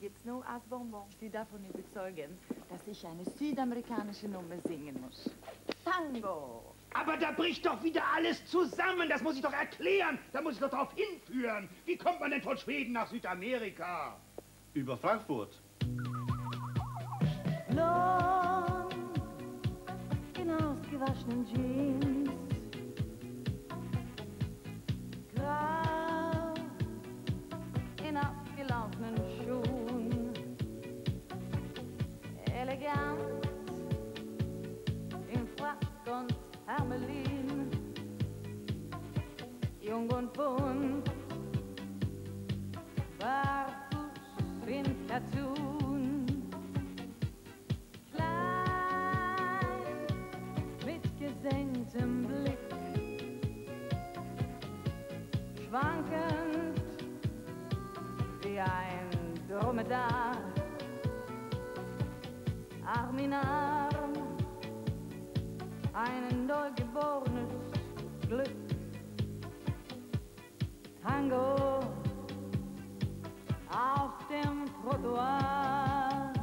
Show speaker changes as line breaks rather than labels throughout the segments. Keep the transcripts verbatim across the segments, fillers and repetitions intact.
gibt's nur als Bonbons, die davon überzeugen, dass ich eine südamerikanische Nummer singen muss. Tango!
Aber da bricht doch wieder alles zusammen. Das muss ich doch erklären. Da muss ich doch darauf hinführen. Wie kommt man denn von Schweden nach Südamerika?
Über Frankfurt.
Blond in ausgewaschenen Jeans, grau in abgelaufenen Schuhen, elegant im Frack und Hermelin, jung und bunt, barfuß in Cartoon, klein mit gesenktem Blick, schwankend wie ein Dromedar, Arm in Arm, ein neugeborenes Glück. Tango auf dem Trottoir.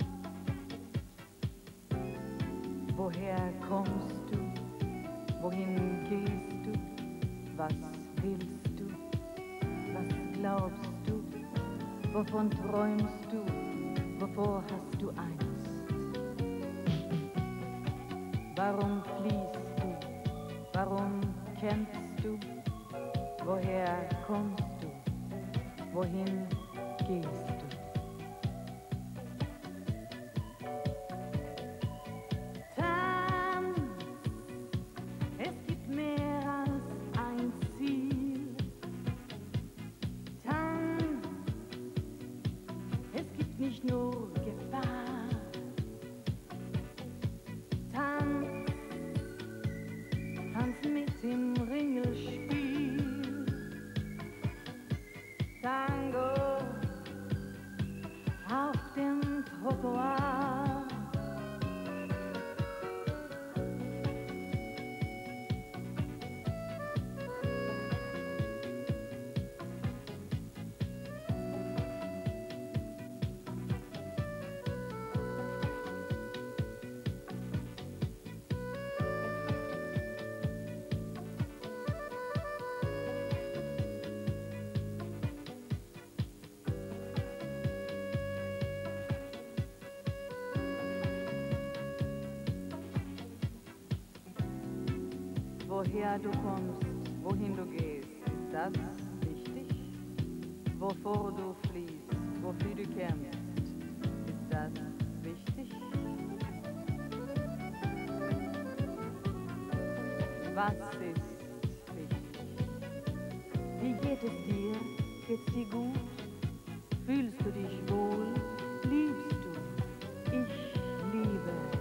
Woher kommst du? Wohin gehst du? Was willst du? Was glaubst du? Wovon träumst du? Wovor hast du Angst? Warum fliehst du? Warum kämpfst du? Woher kommst du? Wohin gehst du? Tanz, es gibt mehr als ein Ziel. Tanz, es gibt nicht nur Gefahr. Tanz, tanz mit im Ringelspiel. Tango auf dem Trottoir. Woher du kommst, wohin du gehst, ist das wichtig? Wovor du fliehst, wofür du kämpfst, ist das wichtig? Was ist wichtig? Wie geht es dir? Geht's dir gut? Fühlst du dich wohl? Liebst du? Ich liebe